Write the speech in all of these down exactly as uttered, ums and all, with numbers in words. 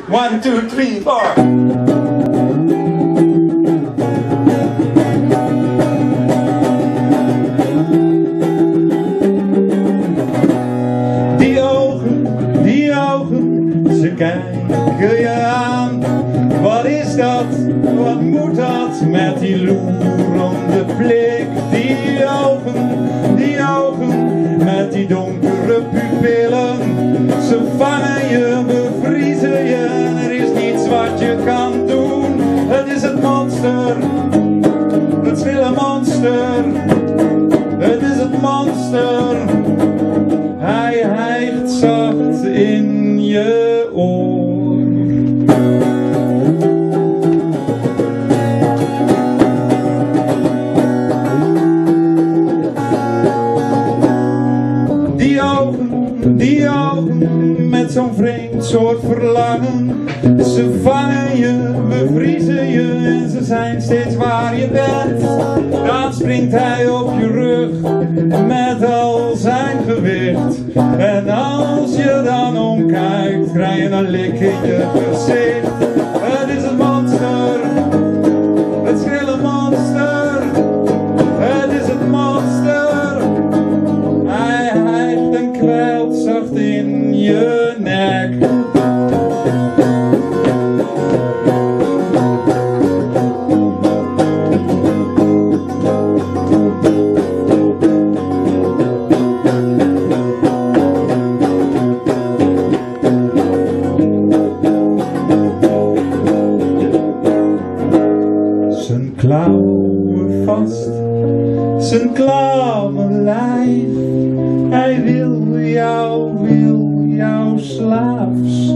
One, two, three, four. Die ogen, die ogen, ze kijken je aan. Wat is dat, wat moet dat met die loerende blik? Die ogen, die ogen, met die donkere pupillen. Ze vangen je, bevriezen je, er is niets wat je kan doen. Het is het monster, het stille monster. Het is het monster, hij hijgt zacht in je oor. Die ogen, die ogen, met zo'n vreemd soort verlangen. Ze vangen je, bevriezen je en ze zijn steeds waar je bent. Dan springt hij op je rug met al zijn gewicht. En als je dan omkijkt, krijg je een lik in je gezicht. Het is het monster, het schrille monster. Het is het monster, hij hijgt en kwijlt zacht in je nek. Zijn klauwen vast, zijn klauwen lijf. Hij wil jou, wil jou slaafs.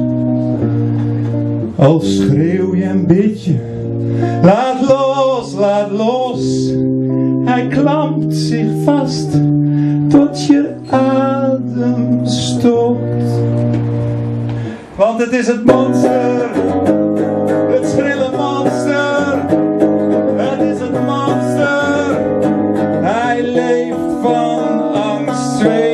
Al schreeuw je en bid je, laat los, laat los. Hij klampt zich vast tot je adem stopt. Want het is het monster, het schrille monster. Het is het monster, hij leeft van angst.